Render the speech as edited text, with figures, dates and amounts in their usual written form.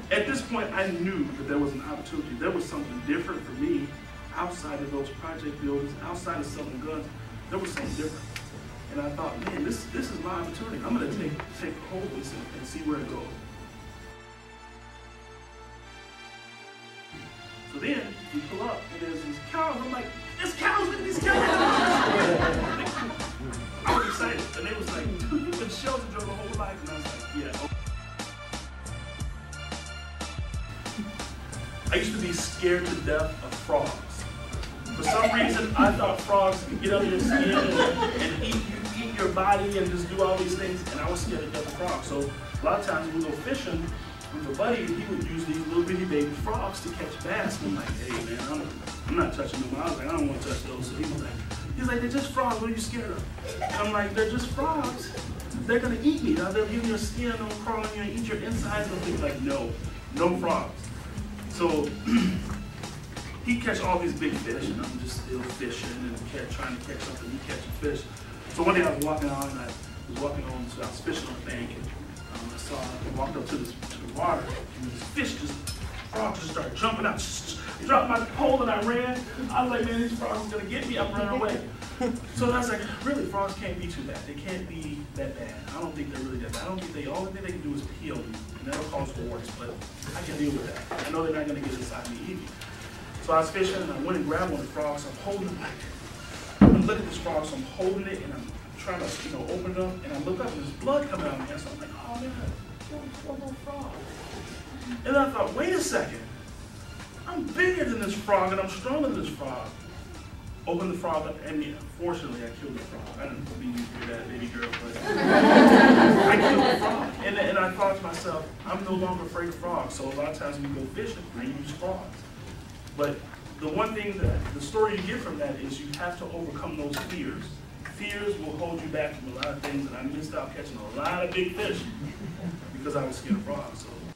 at this point, I knew that there was an opportunity. There was something different for me outside of those project buildings, outside of selling guns. There was something different. And I thought, man, this is my opportunity. I'm going to take hold of this and see where it goes. So then we pull up and there's these cows. I'm like, there's cows, look at these cows. I was excited. And they was like, dude, you've been shelter your whole life. And I was like, yeah. I used to be scared to death of frogs. For some reason, I thought frogs could get under your skin and eat your body and just do all these things, and I was scared to death of frogs. So a lot of times we go fishing with a buddy, and he would use these little bitty baby frogs to catch bass. And I'm like, hey man, I'm not touching them. I was like, I don't want to touch those. So he's like, they're just frogs. What are you scared of? And I'm like, they're just frogs. They're gonna eat me. They'll give you your skin, they'll crawl on you and eat your insides. And he's like, no frogs. So he catch all these big fish, and I'm just still fishing and trying to catch something. He catching fish. So one day I was walking on, and I was fishing on the bank, and I walked up to the water, and this frogs just started jumping out. I dropped my pole and I ran. I was like, man, these frogs are gonna get me. I'm running away. So I was like, really, frogs can't be too bad. They can't be that bad. I don't think they're really that bad. I don't think the only thing they can do is peel you, and that'll cause warts, but I can deal with that. I know they're not gonna get inside me either. So I was fishing, and I went and grabbed one of the frogs. I'm holding it like, I'm looking at this frog, so I'm holding it, and I'm trying to, open it up, and I look up, and there's blood coming out of my hand. So I'm like, oh man, poor little frog. And then I thought, wait a second. I'm bigger than this frog, and I'm stronger than this frog. Open the frog up, and yeah, fortunately, I killed the frog. I didn't mean you to do that, baby girl, but I killed the frog. And I thought to myself, I'm no longer afraid of frogs. So a lot of times when we go fishing, I use frogs. But the one thing the story you get from that is you have to overcome those fears. Fears will hold you back from a lot of things, and I missed out catching a lot of big fish because I was scared of frogs. So